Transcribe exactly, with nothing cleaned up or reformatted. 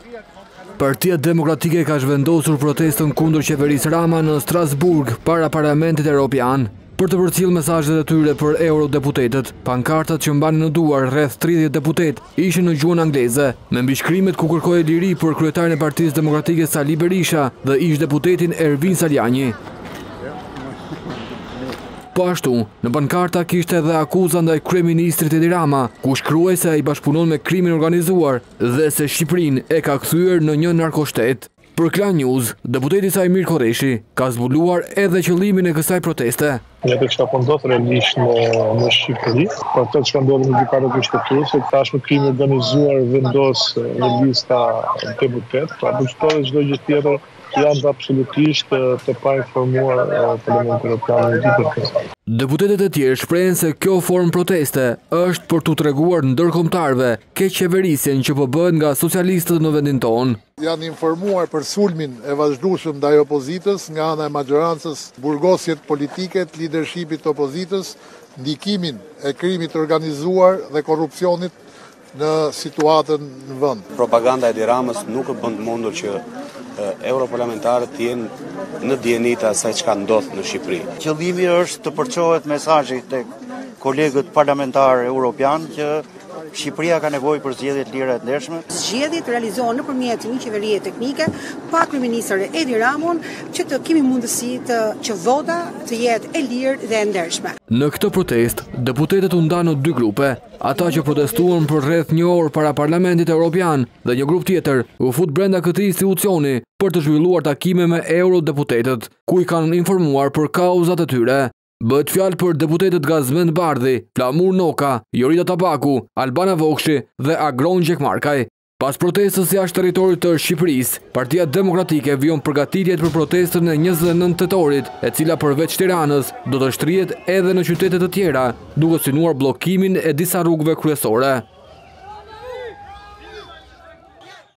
Partia Demokratike ka zhvendosur protestën kundër qeverisë Rama në Strasburg para Parlamentit Evropian. Për të përcjellë mesazhet e tyre për eurodeputetët, pankartat që mbanin në duar rreth tridhjetë deputet ishin në gjuhën angleze, me mbishkrimet ku kërkoi liri për kryetarin e Partisë Demokratike Sali Berisha dhe ish-deputetin Ervin Saljani. Po ashtu, në pankarta kishte edhe akuza ndaj kryeministrit Edi Rama, ku shkruaj se ai bashkëpunon me krimin organizuar dhe se Shqipërinë e ka kthyer në një narkoshtet. Për Klan News, deputeti Sajmir Koreshi ka zbuluar edhe qëllimin e kësaj proteste. Ne të kështa po ndodhë realisht në, në Shqipëri, për të që ka ndodhë në gjykatë kushtetuese, tashmë krimi organizuar vendos në lista deputet, pra për çdo dhe çdo gjë tjetër janë të absolutisht të pa informuar Parlamentin Evropian në gjithë për këtë. Deputetet e tjerë shprehen se kjo formë proteste është për t'u treguar ndërkombëtarëve keq qeverisjen që po bëhet nga socialistët në vendin tonë. Janë informuar për sulmin e vazhdueshëm ndaj opozitës nga ana e majorancës, burgosjet politike të leadershipit të opozitës, ndikimin e krimit organizuar dhe korrupsionit në situatën në vend. Propaganda e Edi Ramës nuk e bën të mundur që europarlamentarët të jenë në dieni të asaj çka ndodh në Shqipëri. Qëllimi është të përçohet mesazhi tek kolegët parlamentarë europian që Shqipëria ka nevojë për zgjedhje të lira e të ndershme. Zgjedhjet realizohen nëpërmjet një qeverie teknike pa kryeministër Edi Ramon, që të kemi mundësi të që vota të jetë e lirë dhe e ndershme. Në këtë protest, deputetët u ndanë në dy grupe. Ata që protestuan për rreth një orë para Parlamentit Evropian dhe një grup tjetër u fut brenda këtij institucioni për të zhvilluar takime me eurodeputetët, ku i kanë informuar për kauzat e tyre. Bëhet fjalë për deputetët Gazmend Bardhi, Flamur Noka, Jorita Tabaku, Albana Vokshi dhe Agron Gjekmarkaj. Pas protestës jashtë territorit të Shqipërisë, Partia Demokratike vijon përgatitjet për protestën e njëzet e nëntë tetorit, e cila përveç Tiranës do të shtrihet edhe në qytete të tjera, duke synuar bllokimin e disa rrugëve kryesore.